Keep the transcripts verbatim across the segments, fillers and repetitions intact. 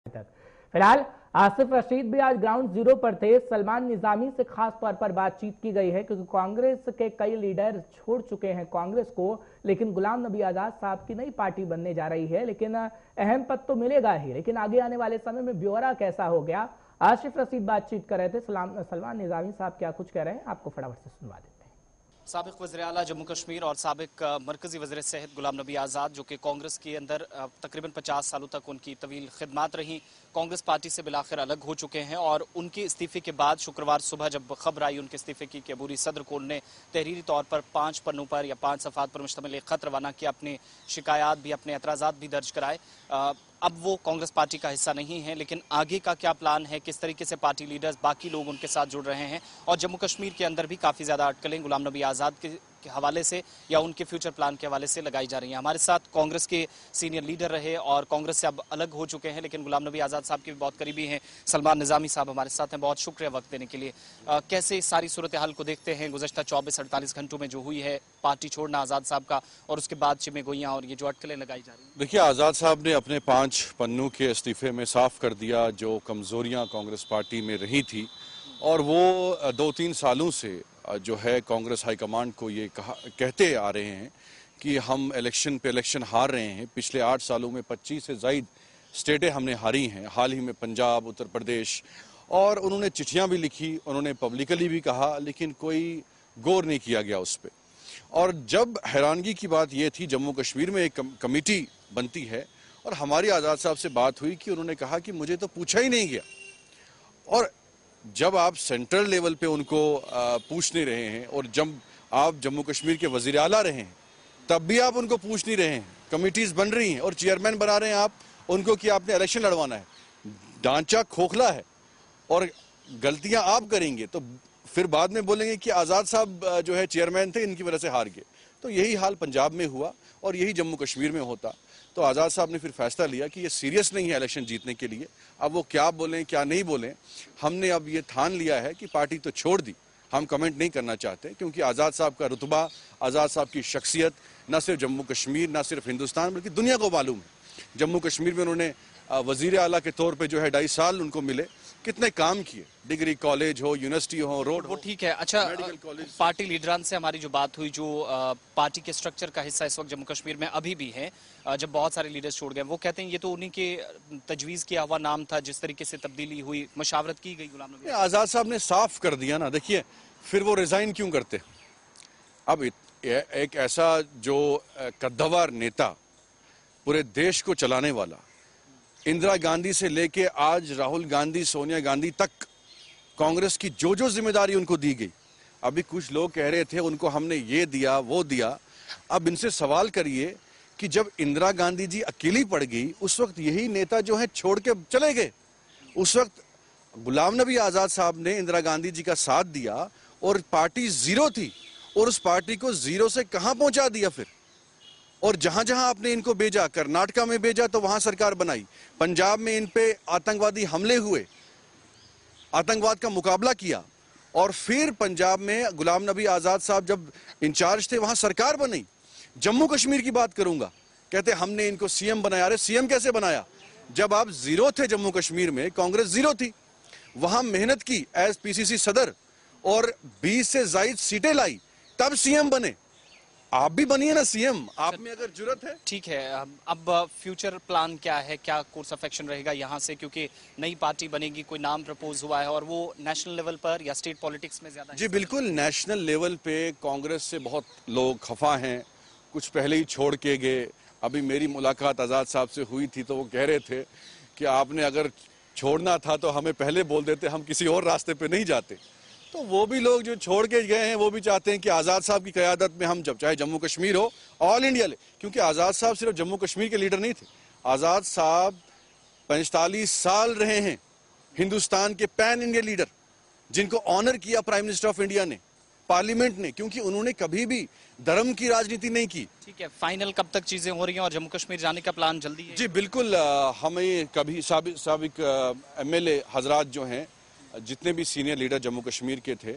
तक। फिलहाल आसिफ रशीद भी आज ग्राउंड जीरो पर थे। सलमान निजामी से खास तौर पर बातचीत की गई है क्योंकि कांग्रेस के कई लीडर छोड़ चुके हैं कांग्रेस को, लेकिन गुलाम नबी आजाद साहब की नई पार्टी बनने जा रही है। लेकिन अहम पद तो मिलेगा ही, लेकिन आगे आने वाले समय में ब्यौरा कैसा हो गया। आसिफ रशीद बातचीत कर रहे थे, सलमान निजामी साहब क्या कुछ कह रहे हैं आपको फटाफट से सुनवा देते हैं। साबिक वज़ीर आला जम्मू कश्मीर और साबिक मरकजी वज़ीर सेहत गुलाम नबी आज़ाद, जो कि कांग्रेस के अंदर तकरीबन पचास सालों तक उनकी तवील खिदमात रही, कांग्रेस पार्टी से बिलाखिर अलग हो चुके हैं। और उनके इस्तीफे के बाद शुक्रवार सुबह जब खबर आई उनके इस्तीफे की कि अबूरी सदर को उन्होंने तहरीरी तौर पर पांच पन्नों पर या पांच सफ़ात पर मुश्तमिल एक खत रवाना किया, अपने शिकायत भी अपने एतराज़ात भी दर्ज कराए। अब वो कांग्रेस पार्टी का हिस्सा नहीं है, लेकिन आगे का क्या प्लान है, किस तरीके से पार्टी लीडर्स बाकी लोग उनके साथ जुड़ रहे हैं, और जम्मू कश्मीर के अंदर भी काफ़ी ज़्यादा अटकलें गुलाम नबी आज़ाद के के हवाले से या उनके फ्यूचर प्लान के हवाले से लगाई जा रही हैं। हमारे साथ कांग्रेस के सीनियर लीडर रहे और कांग्रेस से अब अलग हो चुके हैं, लेकिन गुलाम नबी आज़ाद साहब के भी बहुत करीबी हैं, सलमान निजामी साहब हमारे साथ हैं। बहुत शुक्रिया वक्त देने के लिए। आ, कैसे इस सारी सूरत हाल को देखते हैं गुज़श्ता चौबीस अड़तालीस घंटों में जो हुई है, पार्टी छोड़ना आज़ाद साहब का और उसके बाद चिमे गोइयाँ और ये जो अटकलें लगाई जा रही हैं? देखिए, आज़ाद साहब ने अपने पाँच पन्नों के इस्तीफे में साफ कर दिया जो कमज़ोरियाँ कांग्रेस पार्टी में रही थी, और वो दो तीन सालों से जो है कांग्रेस हाईकमांड को ये कहा कहते आ रहे हैं कि हम इलेक्शन पे इलेक्शन हार रहे हैं। पिछले आठ सालों में पच्चीस से ज़ायद स्टेटें हमने हारी हैं, हाल ही में पंजाब, उत्तर प्रदेश, और उन्होंने चिट्ठियां भी लिखी, उन्होंने पब्लिकली भी कहा, लेकिन कोई गौर नहीं किया गया उस पर। और जब हैरानगी की बात यह थी, जम्मू कश्मीर में एक कमेटी बनती है और हमारी आज़ाद साहब से बात हुई कि उन्होंने कहा कि मुझे तो पूछा ही नहीं गया। और जब आप सेंट्रल लेवल पे उनको पूछ नहीं रहे हैं और जब आप जम्मू कश्मीर के वज़ीर आला रहे हैं तब भी आप उनको पूछ नहीं रहे हैं, कमिटीज़ बन रही हैं और चेयरमैन बना रहे हैं आप उनको कि आपने इलेक्शन लड़वाना है, ढांचा खोखला है और गलतियां आप करेंगे, तो फिर बाद में बोलेंगे कि आज़ाद साहब जो है चेयरमैन थे, इनकी वजह से हार गए। तो यही हाल पंजाब में हुआ और यही जम्मू कश्मीर में होता। तो आज़ाद साहब ने फिर फैसला लिया कि ये सीरियस नहीं है इलेक्शन जीतने के लिए। अब वो क्या बोलें क्या नहीं बोलें, हमने अब ये ठान लिया है कि पार्टी तो छोड़ दी, हम कमेंट नहीं करना चाहते, क्योंकि आज़ाद साहब का रुतबा, आज़ाद साहब की शख्सियत न सिर्फ जम्मू कश्मीर, न सिर्फ हिंदुस्तान बल्कि दुनिया को मालूम है। जम्मू कश्मीर में उन्होंने वज़ीर आला के तौर पे जो है ढाई साल उनको मिले, कितने काम किए, डिग्री कॉलेज हो, यूनिवर्सिटी हो, रोड वो ठीक है। अच्छा, पार्टी लीडरान से हमारी जो बात हुई, जो पार्टी के स्ट्रक्चर का हिस्सा इस वक्त जम्मू कश्मीर में अभी भी है, जब बहुत सारे लीडर्स छोड़ गए, वो कहते हैं ये तो उन्हीं के तजवीज़ किया हुआ नाम था, जिस तरीके से तब्दीली हुई, मशावरत की गई गुलाम नबी आज़ाद साहब ने साफ कर दिया ना। देखिए, फिर वो रिजाइन क्यों करते? अब एक ऐसा जो कद्दावर नेता, पूरे देश को चलाने वाला, इंदिरा गांधी से लेके आज राहुल गांधी, सोनिया गांधी तक कांग्रेस की जो जो जिम्मेदारी उनको दी गई, अभी कुछ लोग कह रहे थे उनको हमने ये दिया वो दिया। अब इनसे सवाल करिए कि जब इंदिरा गांधी जी अकेली पड़ गई, उस वक्त यही नेता जो है छोड़ के चले गए। उस वक्त गुलाम नबी आज़ाद साहब ने इंदिरा गांधी जी का साथ दिया और पार्टी जीरो थी, और उस पार्टी को जीरो से कहां पहुंचा दिया फिर। और जहां जहां आपने इनको भेजा, कर्नाटका में भेजा तो वहां सरकार बनाई, पंजाब में इन पे आतंकवादी हमले हुए, आतंकवाद का मुकाबला किया, और फिर पंजाब में गुलाम नबी आज़ाद साहब जब इंचार्ज थे वहां सरकार बनी। जम्मू कश्मीर की बात करूंगा, कहते हमने इनको सीएम बनाया। अरे सीएम कैसे बनाया? जब आप जीरो थे जम्मू कश्मीर में, कांग्रेस जीरो थी, वहां मेहनत की एज पीसीसी सदर और बीस से ज्यादा सीटें लाई, तब सीएम बने। आप भी बनिए ना सीएम, आप में अगर जरूरत है। ठीक है, अब फ्यूचर प्लान क्या है, क्या कोर्स ऑफ एक्शन रहेगा यहाँ से, क्योंकि नई पार्टी बनेगी, कोई नाम प्रपोज हुआ है और वो नेशनल लेवल पर या स्टेट पॉलिटिक्स में ज्यादा? जी बिल्कुल, नेशनल लेवल पे कांग्रेस से बहुत लोग खफा हैं, कुछ पहले ही छोड़ के गए। अभी मेरी मुलाकात आज़ाद साहब से हुई थी तो वो कह रहे थे कि आपने अगर छोड़ना था तो हमें पहले बोल देते, हम किसी और रास्ते पे नहीं जाते। तो वो भी लोग जो छोड़ के गए हैं वो भी चाहते हैं कि आज़ाद साहब की क़यादत में हम, जब चाहे जम्मू कश्मीर हो, ऑल इंडिया ले, क्योंकि आज़ाद साहब सिर्फ जम्मू कश्मीर के लीडर नहीं थे। आज़ाद साहब पैंतालीस साल रहे हैं हिंदुस्तान के पैन इंडिया लीडर, जिनको ऑनर किया प्राइम मिनिस्टर ऑफ इंडिया ने, पार्लियामेंट ने, क्योंकि उन्होंने कभी भी धर्म की राजनीति नहीं की। ठीक है, फाइनल कब तक चीजें हो रही हैं और जम्मू कश्मीर जाने का प्लान जल्दी है? जी बिल्कुल, हमें कभी साबिक साबिक एमएलए हजरात जो हैं, जितने भी सीनियर लीडर जम्मू कश्मीर के थे,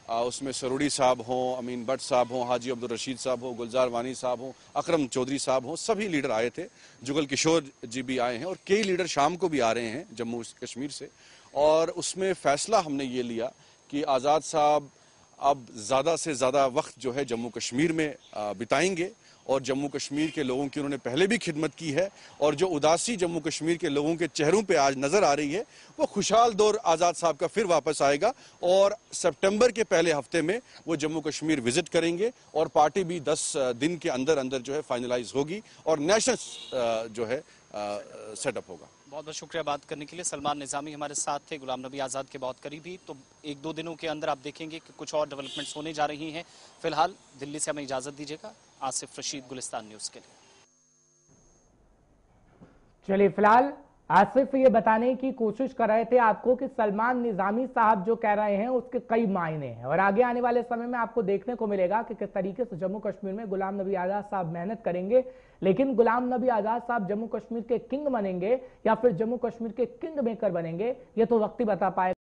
आ, उसमें सरूड़ी साहब हों, अमीन भट्ट साहब हों, हाजी अब्दुल रशीद साहब हों, गुलजार वानी साहब हों, अकरम चौधरी साहब हों, सभी लीडर आए थे। जुगल किशोर जी भी आए हैं और कई लीडर शाम को भी आ रहे हैं जम्मू कश्मीर से। और उसमें फैसला हमने ये लिया कि आज़ाद साहब अब ज़्यादा से ज़्यादा वक्त जो है जम्मू कश्मीर में बिताएंगे और जम्मू कश्मीर के लोगों की उन्होंने पहले भी खिदमत की है और जो उदासी जम्मू कश्मीर के लोगों के चेहरों पे आज नजर आ रही है वो खुशहाल दौर आज़ाद साहब का फिर वापस आएगा और सितंबर के पहले हफ्ते में वो जम्मू कश्मीर विजिट करेंगे और पार्टी भी दस दिन के अंदर अंदर जो है फाइनलाइज होगी और नेशनल जो है सेटअप होगा। बहुत बहुत शुक्रिया बात करने के लिए। सलमान निजामी हमारे साथ थे, गुलाम नबी आज़ाद के बहुत करीबी। तो एक दो दिनों के अंदर आप देखेंगे कि कुछ और डेवलपमेंट्स होने जा रही हैं। फिलहाल दिल्ली से हमें इजाजत दीजिएगा। आसिफ रशीद, गुलिस्तान न्यूज के लिए। चलिए, फिलहाल आसिफ ये बताने की कोशिश कर रहे थे आपको कि सलमान निजामी साहब जो कह रहे हैं उसके कई मायने हैं और आगे आने वाले समय में आपको देखने को मिलेगा कि किस तरीके से जम्मू कश्मीर में गुलाम नबी आजाद साहब मेहनत करेंगे। लेकिन गुलाम नबी आजाद साहब जम्मू कश्मीर के किंग बनेंगे या फिर जम्मू कश्मीर के किंग मेकर बनेंगे, ये तो वक्त ही बता पाएगा।